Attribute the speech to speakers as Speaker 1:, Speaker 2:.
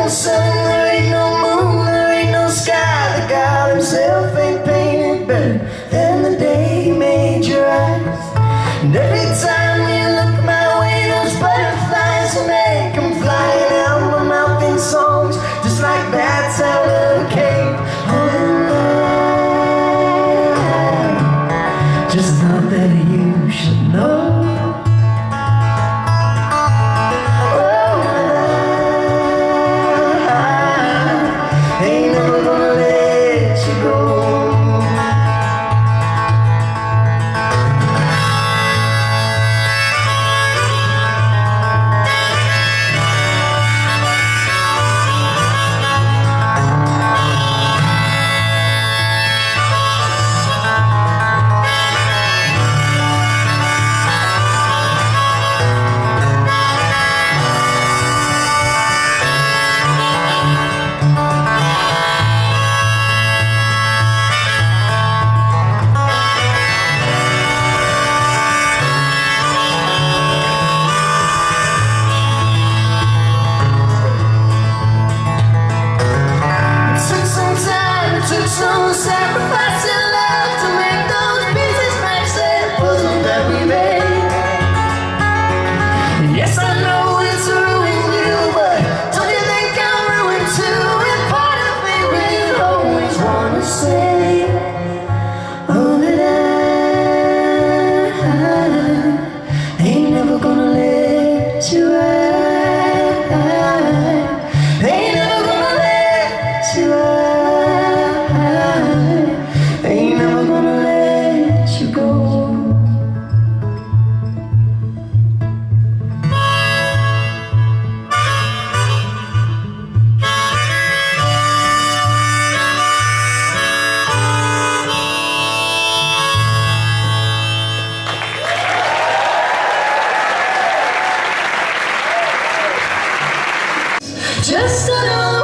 Speaker 1: no sun, there ain't no moon, there ain't no sky. The God himself ain't painted better than the day he made your eyes. And every time you look my way, those butterflies make them flying out of my mouth in songs, just like bats out of a cave. Oh, and I just thought that you should know. Took some sacrifice and love to make those pieces match that puzzle that we made. And yes, I know it's ruined you, but don't you think I'm ruined too? And part of me will always wanna say, oh, that I ain't never gonna let you out. Ain't never gonna let you out. Ain't never gonna let you go. Just another